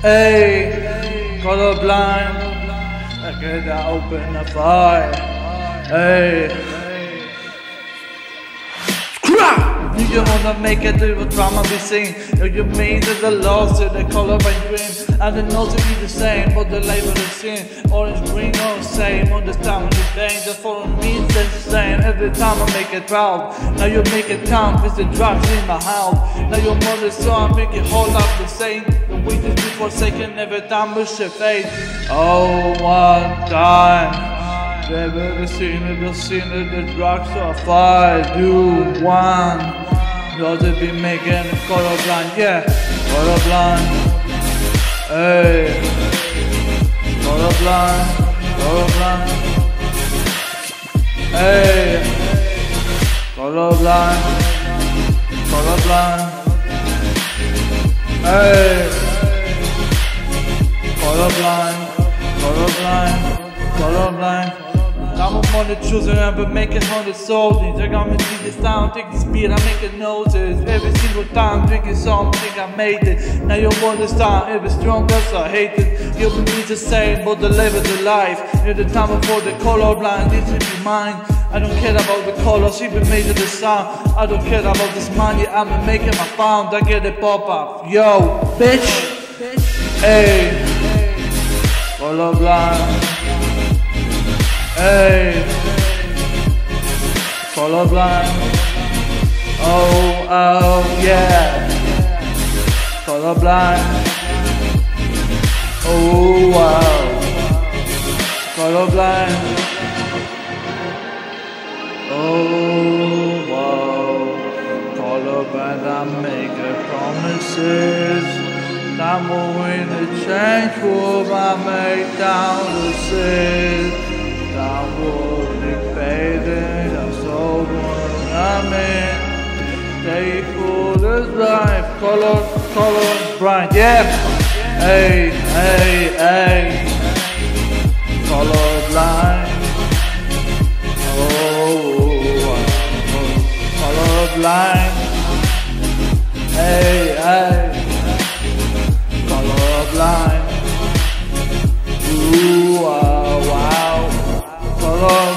Hey, colorblind. I gotta open the fire. Hey. You wanna make it to the drama be seen. You mean that the lost to the color by dream. And the notes will be the same, but the label is sin. Orange, green, all the same. On this time of the day, just for me it's the same. Every time I make it proud. Now you make it count, with the drugs in my house. Now your mother's son make it hold up the same. The weight is be forsaken, every time we should fade. Oh, one time. Never the scene of the drugs are fire. Do one. Y'all just be making colorblind, yeah, colorblind. Hey, colorblind, colorblind. Hey, colorblind, colorblind. Hey, colorblind, colorblind, colorblind. I'm on the choosing, I've been making hundred soldiers. I got me to this sound, take the speed, I make it notice. Every single time, drinking something, I made it. Now you understand, every strong cause I hate it. You'll be the same, but the level of life. You're the time before the colorblind, this will be mine. I don't care about the colors, even made of the sound. I don't care about this money, I've been making my pound. I get it pop up, yo, bitch. Hey, colorblind. Hey, colorblind. Oh, oh, yeah. Colorblind. Oh, wow. Colorblind. Oh, wow. Colorblind, I make promises. I'm willing to change what I make down the city. I would be fading, that's all what I'm in. Stay full as life, color bright, yeah. Hey, hey, hey. Colorblind. Oh, colorblind. Hey, hey. Colorblind. Ooh, wow, wow. Color